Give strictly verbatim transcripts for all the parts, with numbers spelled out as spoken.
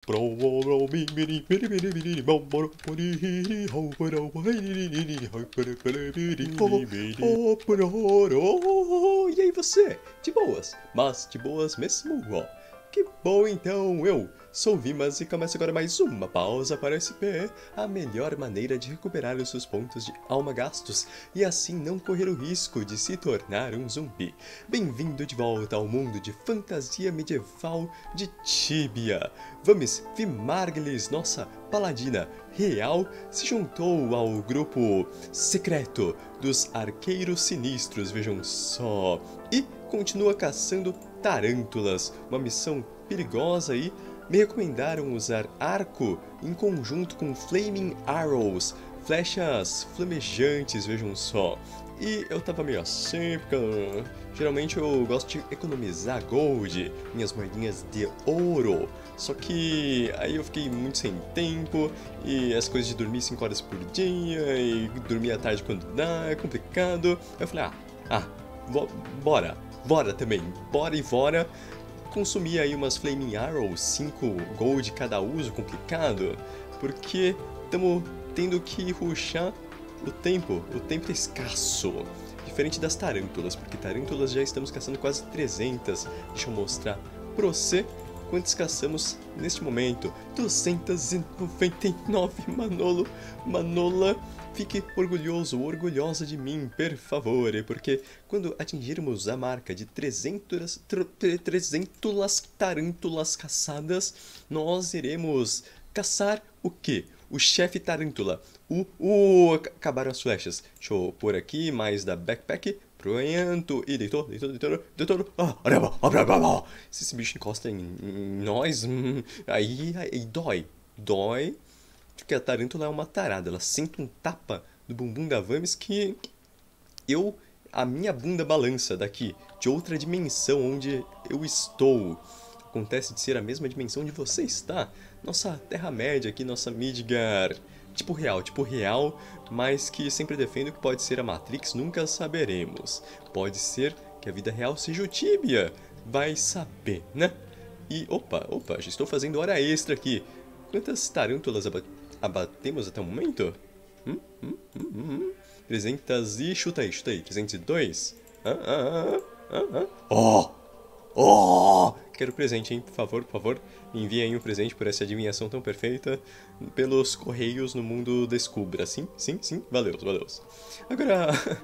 E aí você? De boas, mas de boas mesmo, ó. Que bom então, eu sou o Vimas e começa agora mais uma pausa para o S P, a melhor maneira de recuperar os seus pontos de alma gastos e assim não correr o risco de se tornar um zumbi. Bem-vindo de volta ao mundo de fantasia medieval de Tibia. Vamos, Vimarglis, nossa paladina real, se juntou ao grupo secreto dos arqueiros sinistros, vejam só, e continua caçando tarântulas, uma missão perigosa aí. Me recomendaram usar arco em conjunto com Flaming Arrows, flechas flamejantes, vejam só. E eu tava meio assim, porque uh, geralmente eu gosto de economizar gold, minhas moedinhas de ouro. Só que aí eu fiquei muito sem tempo, e as coisas de dormir cinco horas por dia, e dormir à tarde quando dá, é complicado. Aí eu falei, ah, ah, bora, bora também, bora e bora. Consumir aí umas Flaming Arrows, cinco gold cada uso, complicado, porque estamos tendo que rushar o tempo, o tempo é escasso, diferente das tarântulas, porque tarântulas já estamos caçando quase trezentas, deixa eu mostrar pra você quantas caçamos neste momento, duzentos e noventa e nove, Manolo, Manola, fique orgulhoso, orgulhosa de mim, por favor, porque quando atingirmos a marca de trezentas, trezentas tarântulas caçadas, nós iremos caçar o quê? O chefe tarântula, o, o... acabaram as flechas, deixa eu pôr aqui mais da backpack, pronto, e deitou, deitou, deitou, deitou, ah, se esse bicho encosta em, em nós, hum, aí, aí dói, dói, porque a tarântula é uma tarada, ela sente um tapa do bumbum da Vamis que eu, a minha bunda balança daqui, de outra dimensão onde eu estou. Acontece de ser a mesma dimensão onde você está, nossa Terra-média aqui, nossa Midgar, tipo real, tipo real, mas que sempre defendo que pode ser a Matrix, nunca saberemos. Pode ser que a vida real seja o Tibia, vai saber, né? E, opa, opa, já estou fazendo hora extra aqui. Quantas tarântulas aba abatemos até o momento? Hum, hum, hum, hum. trezentas e... chuta aí, chuta aí, trezentos e dois? Ah, ah, ah, ah, ah. Oh! Oh! Quero presente, hein? Por favor, por favor, envie aí um presente por essa adivinhação tão perfeita pelos correios no mundo Descubra. Sim, sim, sim. Valeu, valeu. Agora,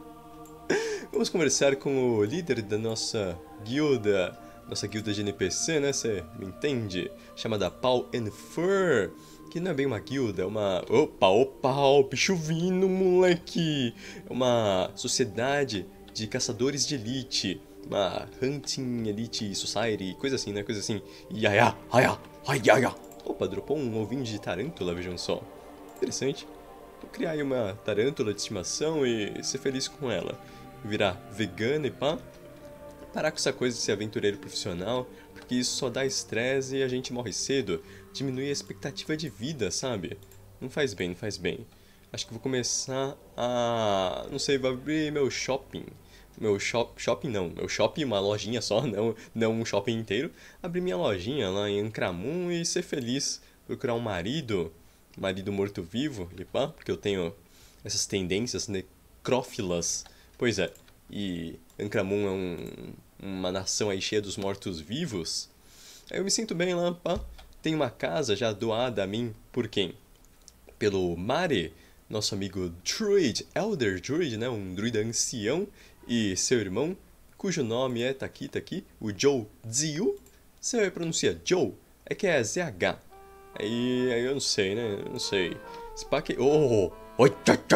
vamos conversar com o líder da nossa guilda, nossa guilda de N P C, né? Você me entende? Chamada Paul and Fur, que não é bem uma guilda, é uma... Opa, opa, o bicho vindo, moleque! É uma sociedade de caçadores de elite. Uma Hunting Elite Society, coisa assim, né? Coisa assim. Iaia, aia, aiaia. Opa, dropou um ovinho de tarântula, vejam só. Interessante. Vou criar aí uma tarântula de estimação e ser feliz com ela. Virar vegana e pá. Parar com essa coisa de ser aventureiro profissional, porque isso só dá estresse e a gente morre cedo. Diminui a expectativa de vida, sabe? Não faz bem, não faz bem. Acho que vou começar a... não sei, vou abrir meu shopping. Meu shop, shopping não, meu shopping, uma lojinha só, não, não um shopping inteiro. Abrir minha lojinha lá em Ancramun e ser feliz. Procurar um marido, marido morto-vivo, e pá, porque eu tenho essas tendências necrófilas. Pois é, e Ancramun é um, uma nação aí cheia dos mortos-vivos. Aí eu me sinto bem lá, pá. Tenho uma casa já doada a mim por quem? Pelo Mare, nosso amigo Druid, Elder Druid, né, um druida ancião. E seu irmão, cujo nome é, tá aqui, tá aqui, o Joe Ziu. Você pronuncia Joe? É que é Z H. Aí, aí eu não sei, né? Eu não sei. Esse pá que... Oh! O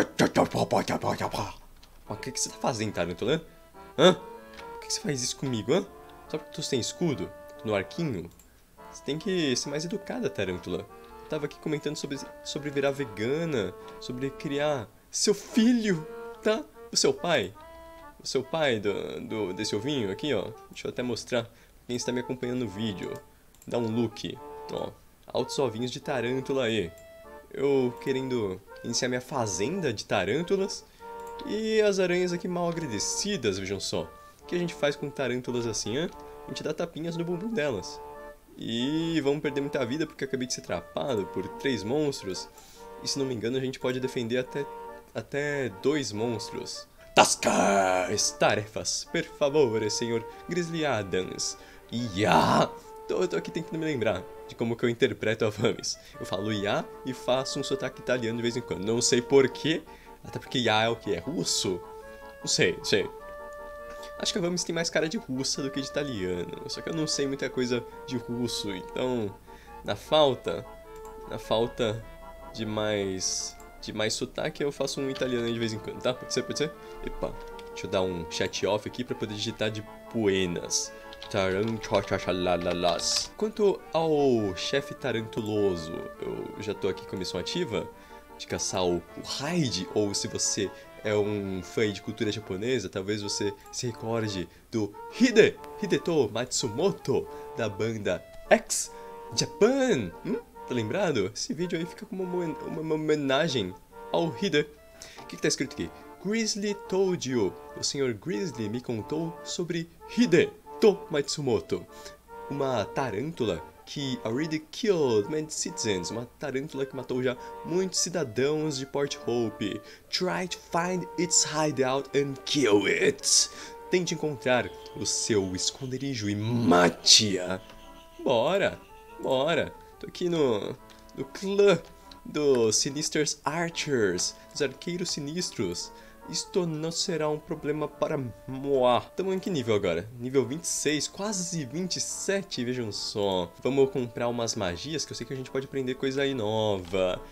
que, que você tá fazendo, tarântula? Hã? Por que você faz isso comigo, hã? Só porque tu tem escudo? No arquinho? Você tem que ser mais educada, tarântula. Eu tava aqui comentando sobre, sobre virar vegana, sobre criar seu filho, tá? O seu pai. O seu pai do, do, desse ovinho aqui, ó. Deixa eu até mostrar pra quem está me acompanhando no vídeo. Dá um look, ó. Altos ovinhos de tarântula aí. Eu querendo iniciar minha fazenda de tarântulas. E as aranhas aqui mal agradecidas, vejam só. O que a gente faz com tarântulas assim, hã? A gente dá tapinhas no bumbum delas. E vamos perder muita vida porque eu acabei de ser atrapado por três monstros. E se não me engano a gente pode defender até, até dois monstros. Tascas! Tarefas, por favor, senhor Grizzly Adams. Ya! Tô, tô aqui tentando me lembrar de como que eu interpreto a Vamis. Eu falo ya e faço um sotaque italiano de vez em quando. Não sei porquê, até porque ya é o que? É russo? Não sei, não sei. Acho que a Vamis tem mais cara de russa do que de italiano. Só que eu não sei muita coisa de russo, então... Na falta... Na falta de mais... De mais sotaque, eu faço um italiano aí de vez em quando, tá? Pode ser, pode ser? Epa, deixa eu dar um chat off aqui pra poder digitar de buenas. Tarantochachalalas. Quanto ao chefe tarantuloso, eu já tô aqui com a missão ativa de caçar o Hyde, ou se você é um fã de cultura japonesa, talvez você se recorde do Hide, Hideto Matsumoto, da banda X Japan. Hum? Tá lembrado? Esse vídeo aí fica como uma, uma, uma homenagem ao Hide. O que, que tá escrito aqui? Grizzly told you. O senhor Grizzly me contou sobre Hide to Matsumoto, uma tarântula que already killed many citizens, uma tarântula que matou já muitos cidadãos de Port Hope. Try to find its hideout and kill it. Tente encontrar o seu esconderijo e mate-a. Bora, bora. Tô aqui no, no clã dos Sinisters Archers, dos arqueiros sinistros. Isto não será um problema para moi. Estamos em que nível agora? Nível vinte e seis, quase vinte e sete, vejam só. Vamos comprar umas magias, que eu sei que a gente pode aprender coisa aí nova.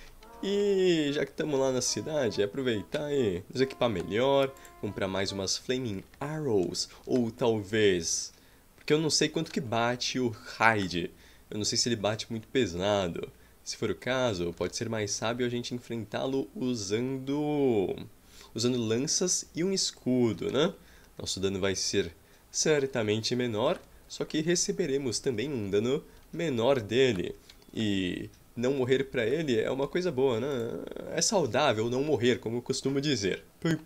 E já que estamos lá na cidade, aproveitar e nos equipar melhor, comprar mais umas Flaming Arrows, ou talvez... Porque eu não sei quanto que bate o Hyde. Eu não sei se ele bate muito pesado. Se for o caso, pode ser mais sábio a gente enfrentá-lo usando... usando lanças e um escudo, né? Nosso dano vai ser certamente menor, só que receberemos também um dano menor dele. E não morrer pra ele é uma coisa boa, né? É saudável não morrer, como eu costumo dizer.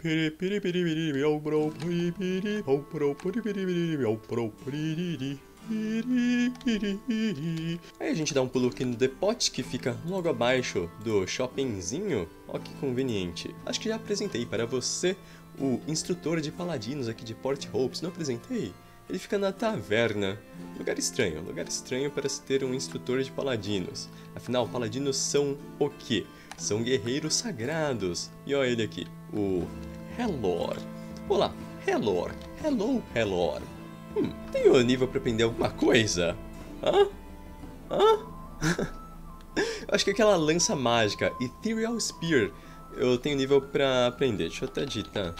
Aí a gente dá um pulo aqui no Depot, que fica logo abaixo do shoppingzinho. Ó que conveniente. Acho que já apresentei para você o instrutor de paladinos aqui de Port Hope. Se não apresentei, ele fica na taverna. Lugar estranho, lugar estranho para se ter um instrutor de paladinos. Afinal, paladinos são o quê? São guerreiros sagrados. E olha ele aqui, o Helor. Olá, Helor. Hello, Helor. Hum, tenho nível pra aprender alguma coisa? Hã? Hã? Acho que aquela lança mágica, Ethereal Spear, eu tenho nível pra aprender. Deixa eu até digitar.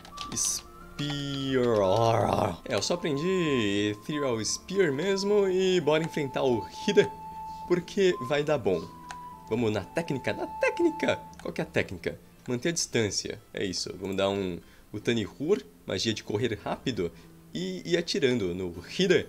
Spear. É, eu só aprendi Ethereal Spear mesmo e bora enfrentar o Hide, porque vai dar bom. Vamos na técnica, na técnica! Qual que é a técnica? Manter a distância, é isso. Vamos dar um Utanihur, magia de correr rápido. E ir atirando no Hide.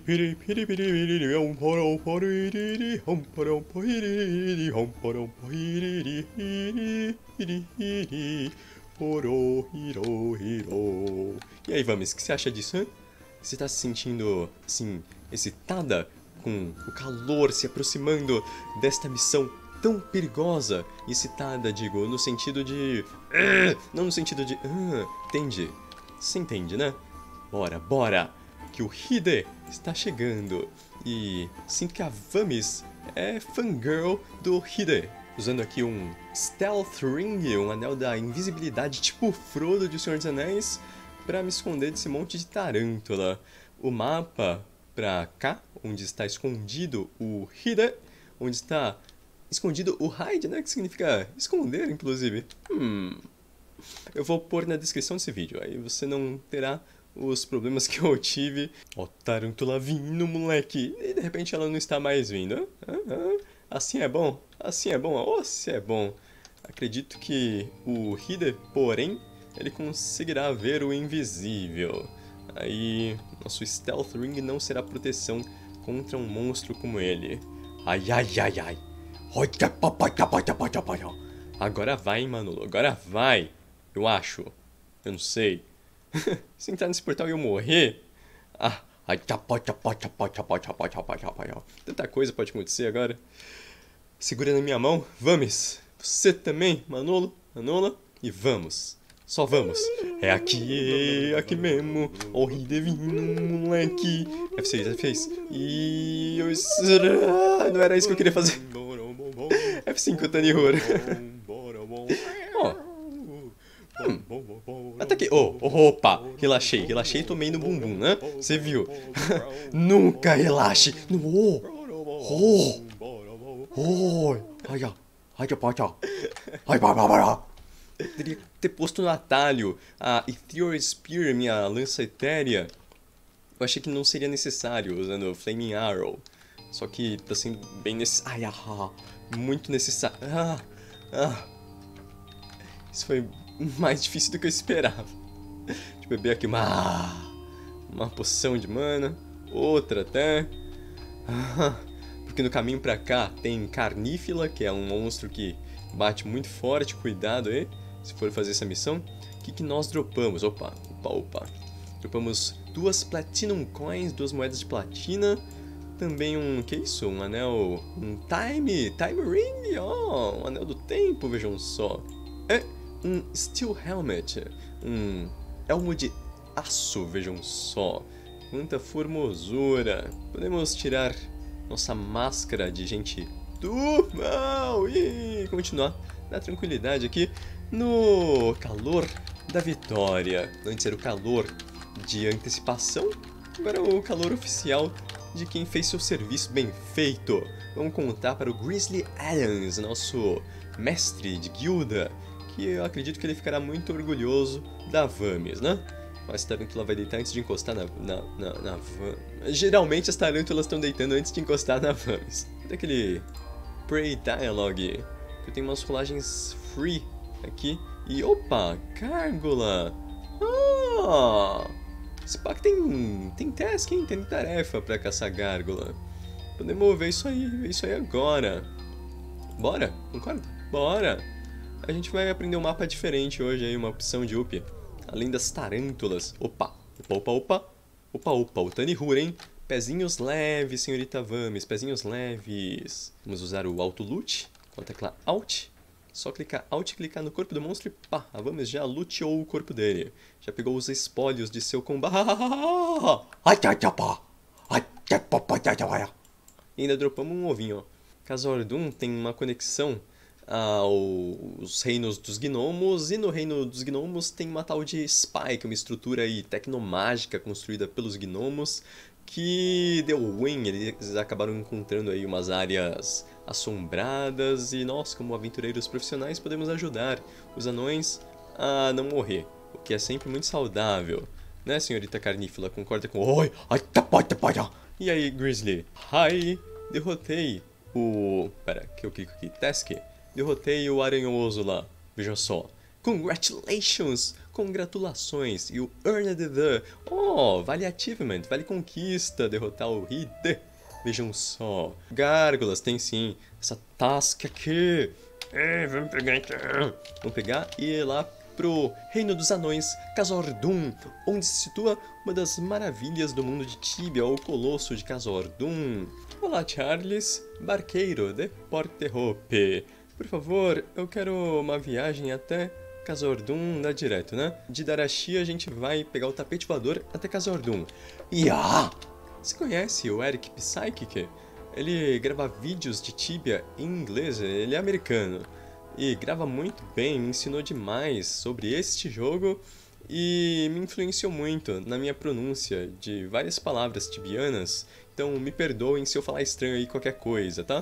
E aí, Vamis, o que você acha disso, hein? Você tá se sentindo, assim, excitada com o calor se aproximando desta missão tão perigosa? Excitada, digo, no sentido de... Não no sentido de... Entende? Você entende, né? Bora, bora! Que o Hide está chegando. E sinto que a Vamis é fangirl do Hide. Usando aqui um Stealth Ring, um anel da invisibilidade tipo Frodo de O Senhor dos Anéis, para me esconder desse monte de tarântula. O mapa pra cá, onde está escondido o Hide, onde está escondido o Hyde, né? Que significa esconder, inclusive. Hum... Eu vou pôr na descrição desse vídeo, aí você não terá os problemas que eu tive. Ó, tarântula vindo, moleque. E de repente ela não está mais vindo. Ah, ah, assim é bom, assim é bom, oh, se é bom. Acredito que o Hide, porém, ele conseguirá ver o invisível. Aí, nosso Stealth Ring não será proteção contra um monstro como ele. Ai, ai, ai, ai. Agora vai, Manolo, agora vai. Eu acho. Eu não sei. Se entrar nesse portal e eu morrer... Ah, Ai, tchapó, tchapó, tchapó, tchapó, tchapó, tchapó, tchapó. Tanta coisa pode acontecer agora. Segura na minha mão, vamos. Você também, Manolo, Manola, e vamos. Só vamos. É aqui, aqui mesmo. O divino, moleque. F seis, F seis. E... eu... não era isso que eu queria fazer. F cinco, Tanihura. Ó. Hum. Ataquei. Oh, oh, opa. Relaxei, relaxei e tomei no bumbum, né? Você viu? Nunca relaxe. No. Oh. Oh. Ai, ai. Ai, ai, ai, ai, ai. Teria que ter posto no atalho a Ethereal Spear, minha lança etérea. Eu achei que não seria necessário usando Flaming Arrow. Só que tá sendo bem necessário. Ai, ah, muito necessário. Ah, ah. Isso foi mais difícil do que eu esperava. Deixa eu beber aqui uma, uma poção de mana. Outra até. Ah, porque no caminho pra cá tem Carnífila, que é um monstro que bate muito forte. Cuidado aí, se for fazer essa missão. O que, que nós dropamos? Opa, opa, opa. Dropamos duas Platinum Coins, duas moedas de platina. Também um, que isso? Um anel, um Time, Time Ring, ó, oh, um anel do tempo, vejam só. É um Steel Helmet, um elmo de aço, vejam só. Quanta formosura. Podemos tirar nossa máscara de gente do mal e continuar na tranquilidade aqui no calor da vitória. Antes era o calor de antecipação, agora é o calor oficial de quem fez seu serviço bem feito. Vamos contar para o Grizzly Adams, nosso mestre de guilda, que eu acredito que ele ficará muito orgulhoso da Vames, né? Mas a tarântula vai deitar antes de encostar na, na, na, na Vames. Geralmente as tarântulas estão deitando antes de encostar na Vames. Daquele Prey Dialogue, que eu tenho umas rolagens free aqui. E opa, Gárgula! Ah! Esse pack tem, tem task, hein? Tem tarefa pra caçar Gárgula. Podemos ver isso aí, ver isso aí agora. Bora? Concorda? Bora! A gente vai aprender um mapa diferente hoje aí, uma opção de up. Além das tarântulas. Opa! Opa, opa, opa! Opa, opa, o Tanihura, hein? Pezinhos leves, senhorita Vames, pezinhos leves. Vamos usar o Auto Loot com a tecla Alt. Só clicar Alt e clicar no corpo do monstro e pá, a Vames já luteou o corpo dele. Já pegou os espólios de seu combate. E ainda dropamos um ovinho, ó. Khazad-dûm tem uma conexão aos reinos dos gnomos, e no reino dos gnomos tem uma tal de Spy, que é uma estrutura aí tecnomágica construída pelos gnomos, que deu ruim. Eles acabaram encontrando aí umas áreas assombradas e nós, como aventureiros profissionais, podemos ajudar os anões a não morrer, o que é sempre muito saudável, né, senhorita Carnífila? Concorda com... Oi! E aí, Grizzly? Hi! Derrotei o... Pera, que eu clico aqui. Task. Derrotei o aranhoso lá. Veja só. Congratulations! Congratulações! E o Earned the... Oh, vale achievement, vale conquista, derrotar o Hide. Vejam só. Gárgulas, tem sim. Essa task aqui. É, vamos pegar então. Vamos pegar e ir lá pro Reino dos Anões, Khazad-dûm, onde se situa uma das maravilhas do mundo de Tibia, o Colosso de Khazad-dûm. Olá, Charles, barqueiro de Port-de-Hope. Por favor, eu quero uma viagem até Khazad-dûm, dá direto, né? De Darashi a gente vai pegar o tapete voador até Khazad-dûm. Iá! Você conhece o Eric Psychic? Ele grava vídeos de Tibia em inglês, ele é americano. E grava muito bem, me ensinou demais sobre este jogo e me influenciou muito na minha pronúncia de várias palavras tibianas. Então me perdoem se eu falar estranho aí qualquer coisa, tá?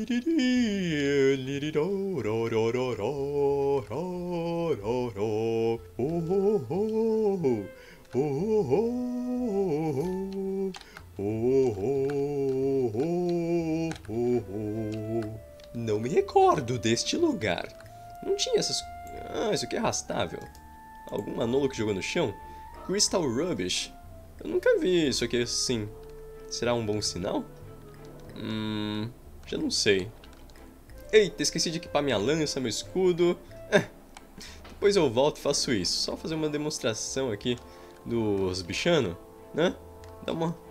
Não me recordo deste lugar. Não tinha essas... Ah, isso aqui é arrastável. Algum manolo que jogou no chão? Crystal Rubbish. Eu nunca vi isso aqui assim. Será um bom sinal? Hum... Já não sei. Eita, esqueci de equipar minha lança, meu escudo. É, depois eu volto e faço isso. Só fazer uma demonstração aqui dos bichanos, né? Dá uma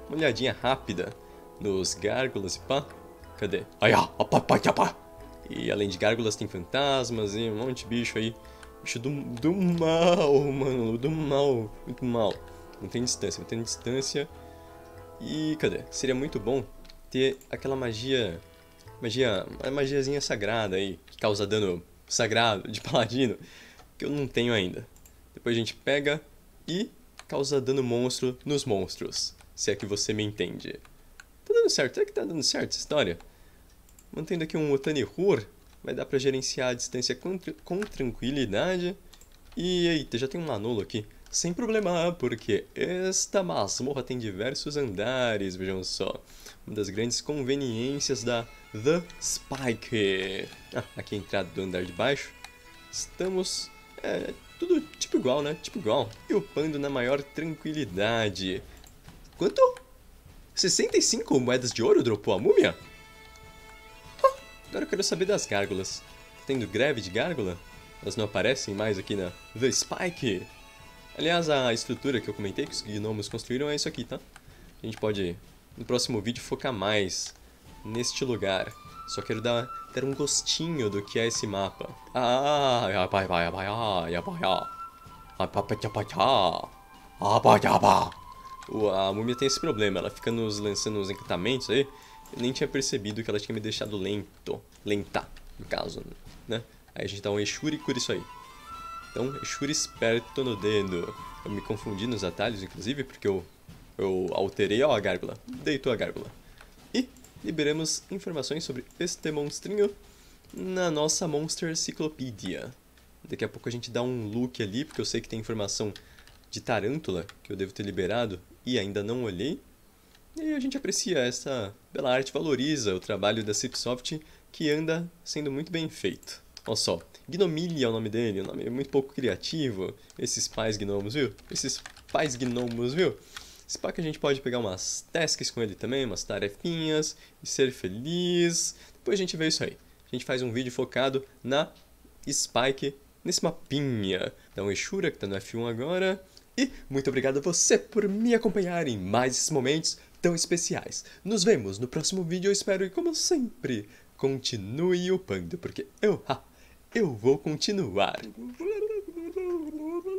uma olhadinha rápida nos gárgulas e pá. Cadê? Ai, ah, pá, pá, pá, pá. E além de gárgulas tem fantasmas e um monte de bicho aí. Bicho do, do mal, mano, do mal, muito mal. Não tem distância, não tem distância. E cadê? Seria muito bom ter aquela magia, magia, uma magiazinha sagrada aí, que causa dano sagrado de paladino, que eu não tenho ainda. Depois a gente pega e causa dano monstro nos monstros, se é que você me entende. Tá dando certo? Será que tá dando certo essa história? Mantendo aqui um Otani Hur, vai dar pra gerenciar a distância com, com tranquilidade. E eita, já tem um Manolo aqui. Sem problema, porque esta masmorra tem diversos andares, vejam só. Uma das grandes conveniências da The Spike. Ah, aqui a entrada do andar de baixo. Estamos... É, tudo tipo igual, né? Tipo igual. E upando na maior tranquilidade. Quanto? sessenta e cinco moedas de ouro dropou a múmia? Ah, agora eu quero saber das gárgulas. Tá tendo greve de gárgula? Elas não aparecem mais aqui na The Spike. Aliás, a estrutura que eu comentei que os gnomos construíram é isso aqui, tá? A gente pode, no próximo vídeo, focar mais neste lugar. Só quero dar, dar um gostinho do que é esse mapa. Ah, a múmia tem esse problema, ela fica nos lançando uns encantamentos aí. Eu nem tinha percebido que ela tinha me deixado lento. Lenta, no caso, né? Aí a gente dá um Eshuri e cura isso aí. Então, Eshuri esperto no dedo. Eu me confundi nos atalhos, inclusive, porque eu, eu alterei ó, a gárgula. Deitou a gárgula. E liberamos informações sobre este monstrinho na nossa Monster Cyclopedia. Daqui a pouco a gente dá um look ali, porque eu sei que tem informação de Tarântula, que eu devo ter liberado e ainda não olhei. E a gente aprecia essa bela arte, valoriza o trabalho da Cipsoft, que anda sendo muito bem feito. Olha só, Gnomilha é o nome dele, um nome muito pouco criativo. Esses pais gnomos, viu? Esses pais gnomos, viu? Esse pá que a gente pode pegar umas tasks com ele também, umas tarefinhas, e ser feliz. Depois a gente vê isso aí. A gente faz um vídeo focado na Spike, nesse mapinha. Então, Eshura, que tá no F um agora. E muito obrigado a você por me acompanhar em mais esses momentos tão especiais. Nos vemos no próximo vídeo, eu espero, e como sempre, continue upando, porque eu, ha, eu vou continuar.